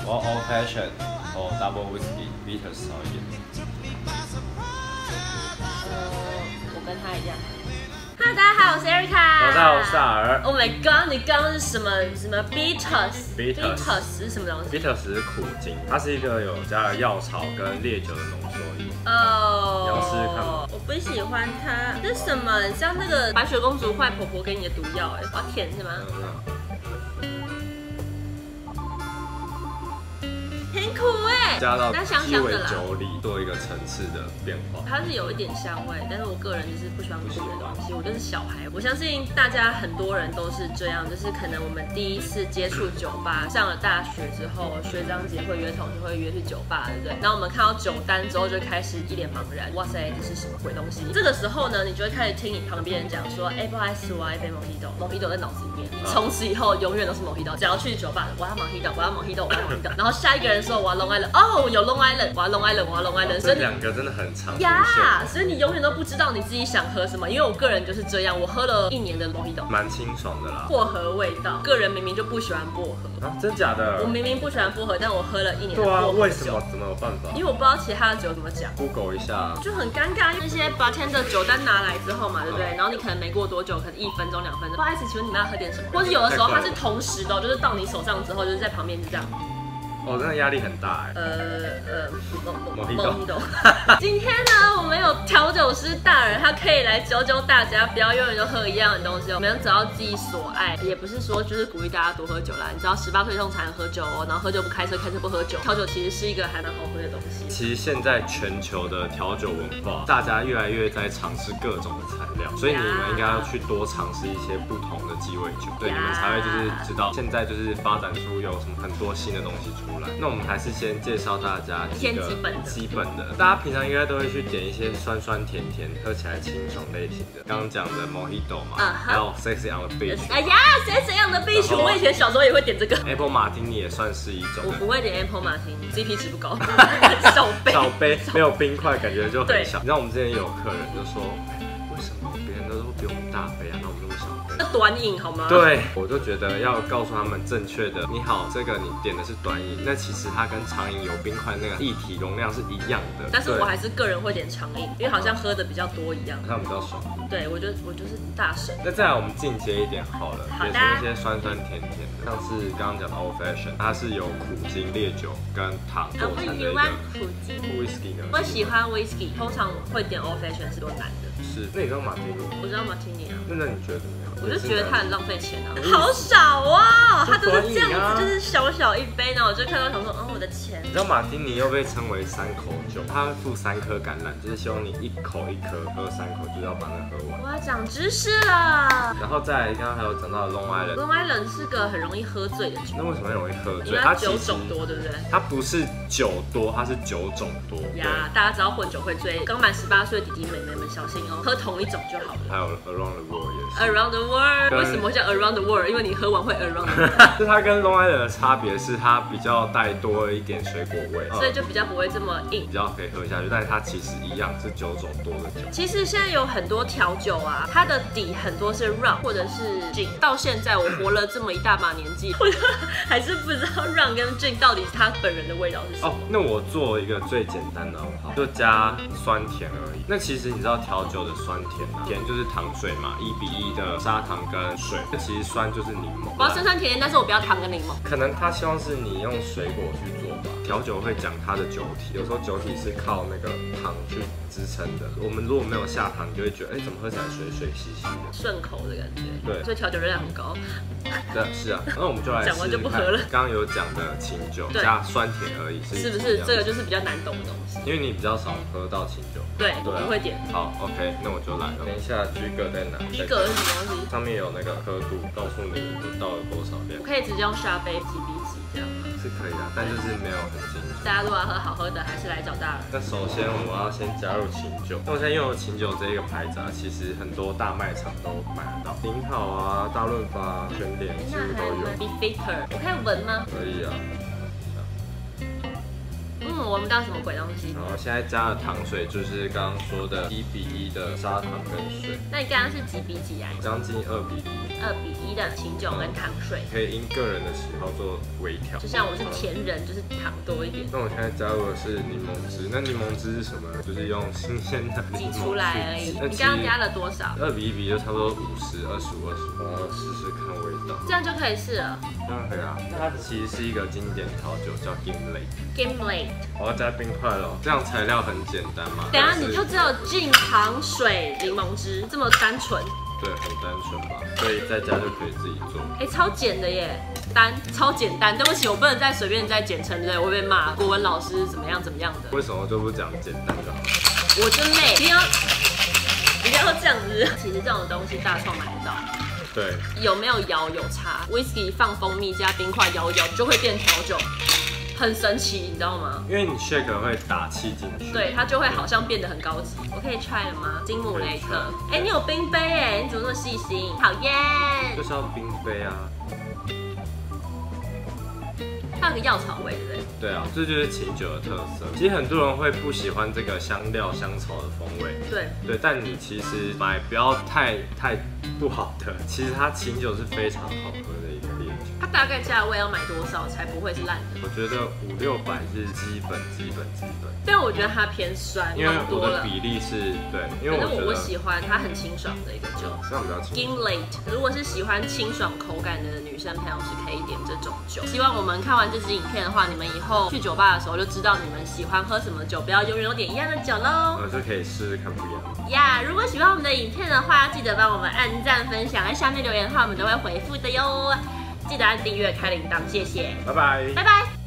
我 old fashion， 哦 double whisky bitter 少一点。 我跟他一样。Hello， 大家好，我是 Erica。 大家好，我是萨尔。 Oh my god， 你刚刚是什么bitters 是什么东西 ？bitters 是苦精，它是一个有加了药草跟烈酒的浓缩液。 哦， 你要试试看吗？ 我不喜欢它，这是什么？很像那个白雪公主坏婆婆给你的毒药，我要舔是吗？很苦加到鸡尾酒酒里做一个层次的变化。 它是有一点香味，但是我个人就是不喜欢苦的东西，我就是小孩。我相信大家很多人都是这样，就是可能我们第一次接触酒吧，上了大学之后，学长姐会约同学会约去酒吧，对不对？然后我们看到酒单之后就开始一脸茫然，哇塞，这是什么鬼东西？这个时候呢，你就会开始听你旁边人讲说，不好意思，我要一杯 Mojito 在脑子里面，从此以后永远都是 Mojito， 只要去酒吧，我要 Mojito， 我要 Mojito， 我要 Mojito， 然后下一个人说我要 Long Island， 哦，有 Long Island， 我要 Long Island， 我要 Long Island， 这两个真的很常出呀， 现， 所以你永远都不知道你自己想喝什么。因为我个人就是这样，我喝了1年的 Mojito， 蛮清爽的啦， 薄荷味道。个人明明就不喜欢薄荷啊，真假的？ 我明明不喜欢薄荷，但我喝了1年的薄荷酒。 对啊，为什么？怎么有办法？ 因为我不知道其他的酒怎么讲 ，Google 一下， 就很尴尬。那些 bartender 酒单拿来之后嘛，对不对？然后你可能没过多久，可能1分钟、2分钟，不好意思，请问你们要喝点什么？或是有的时候它是同时的，就是到你手上之后，就是在旁边就这样。 哦，真的压力很大哎。 Mojito。今天呢，我们有调酒师大人，他可以来教教大家，不要永远都喝一样的东西。我们要找到自己所爱，也不是说就是鼓励大家多喝酒啦。你知道18岁以后才能喝酒哦，然后喝酒不开车，开车不喝酒。调酒其实是一个还蛮好喝的东西。 其实现在全球的调酒文化，大家越来越在尝试各种的材料，所以你们应该要去多尝试一些不同的鸡尾酒，对，你们才会就是知道现在就是发展出有什么很多新的东西出来。那我们还是先介绍大家几个基本的，大家平常应该都会去点一些酸酸甜甜，喝起来清爽类型的。刚刚讲的 Mojito 嘛，还有 Sexy on the Beach。 哎呀 ，Sexy on the Beach， 我以前小时候也会点这个。 Apple Martini 也算是一种。 我不会点 Apple Martini，CP 值不高， 小杯没有冰块，感觉就很小。你知道我们之前有客人就说，为什么别人都比我们大杯啊，那我们那么小杯？ 那短饮好吗？ 对，我就觉得要告诉他们正确的。你好，这个你点的是短饮，那其实它跟长饮有冰块那个液体容量是一样的。 但是我还是个人会点长饮，因为好像喝的比较多一样， 好像比较爽。 对，我就是大神。 那再来我们进阶一点好了， 好的， 也是一些酸酸甜甜的，像是刚刚讲的 old fashion， 它是有苦精、烈酒跟糖做成的一个。 苦精 whisky 呢？ 我喜欢 whisky， 通常会点 old fashion 是多男的。 是，那你知道马提尼？ 我知道马提尼啊。 那你觉得怎么样？ 我就觉得它很浪费钱啊，好少哦，它就是这样子，就是小小一杯，然后我就看到想说，我的钱。 你知道马提尼又被称为3口酒，它会附3颗橄榄，就是希望你1口1颗喝3口，就是要把那喝完。 我要长知识了。 然后再来，刚刚还有讲到 Long Island。Long Island 是个很容易喝醉的酒。 那为什么很容易喝醉？ 因为它酒种多，对不对？ 它不是酒多，它是酒种多。 呀，大家知道混酒会醉，刚满18岁的弟弟妹妹们小心哦，喝同一种就好了。 还有 Around the World 也是。 Around the World 为什么叫 Around the World？ 因为你喝完会 Around the World。 就它跟 Long Island 的差别是它比较带多了一点水果味， 所以就比较不会这么硬， 比较可以喝下去。但是它其实一样是酒种多的酒。 其实现在有很多调酒啊，它的底很多是 rum 或者是 gin。到现在我活了这么一大把年纪，我还是不知道 rum 跟 gin 到底它本人的味道是什么。 那我做一个最简单的好不好？就加酸甜而已。那其实你知道调酒的酸甜啊，甜就是糖水嘛，1:1的砂糖跟水。那其实酸就是柠檬。 我要酸酸甜甜，但是我不要糖跟柠檬。 可能他希望是你用水果去做吧。调酒会讲它的酒体，有时候酒体是靠那个糖去支撑的。我们如果没有下糖，你就会觉得，怎么喝起来水水稀稀的， 顺口的感觉。 对， 所以调酒热量很高。 对，是啊。那我们就来讲完就不喝了。刚刚有讲的清酒加酸甜而已， 是不是？这个就是比较难懂的东西。 因为你比较少喝到清酒。 对，我不会点。 好 ，OK， 那我就来了。等一下，居格在哪？ 居格是什么东西？ 上面有那个刻度，告诉你倒了多少量。 我可以直接用下杯几比几这样吗？ 是可以的，但就是没有很精致。 大家如果要喝好喝的，还是来找大人。 那首先我要先加入琴酒。那我现在用的琴酒这一个牌子啊，其实很多大卖场都买得到，顶好啊、大润发、全联几乎都有。 Beefeater， 我可以闻吗？ 可以啊。 我闻不到什么鬼东西。 然后现在加了糖水，就是刚刚说的1:1的砂糖跟水。 那你刚刚是几比几啊？ 将近2:1。2:1 的清酒跟糖水， 可以因个人的喜好做微调。 就像我是甜人，就是糖多一点。 那我现在加入的是柠檬汁，那柠檬汁是什么呢？就是用新鲜的柠檬挤出来而已。你刚刚加了多少 ？2:1比就差不多50、25、25。然后试试看味道， 这样就可以试了。 这样可以啊。它其实是一个经典调酒，叫 Gimlet。我要加冰块了，这样材料很简单嘛。 等下你就只有进糖水、柠檬汁这么单纯。 对，很单纯吧，所以在家就可以自己做。 超简的耶，超简单。对不起，我不能再随便再简称，对不对？我会被骂。国文老师怎么样的？ 为什么就不讲简单就好了？ 我真累，一定要这样子。其实这种东西大创买得到。 对。 有没有摇有差 ？Whisky 放蜂蜜加冰块摇一摇就会变调酒。很神奇，你知道吗？因为你 shake 会打气进去， 对，它就会好像变得很高级。我可以 try 了吗？金姆雷特，你有冰杯哎，你怎么那么细心？讨厌， 就是要冰杯啊。 它有个药草味，对不对？ 对啊，这就是琴酒的特色。其实很多人会不喜欢这个香料香草的风味，对，但你其实买不要太不好的，其实它琴酒是非常好喝的一个烈酒。 它大概价位要买多少才不会是烂的？ 我觉得500-600是基本。 但我觉得它偏酸， 因为我的比例是对，因为我喜欢它很清爽的一个酒， 这样比较清爽。 Gimlet， 如果是喜欢清爽口感的女生朋友是可以点这种酒。希望我们看完这支影片的话，你们以后去酒吧的时候就知道你们喜欢喝什么酒，不要永远都点一样的酒喽。 就可以试试看不一样呀。如果喜欢我们的影片的话，记得帮我们按赞、分享，在下面留言的话，我们都会回复的哟。记得按订阅、开铃铛，谢谢。 拜拜。 拜拜。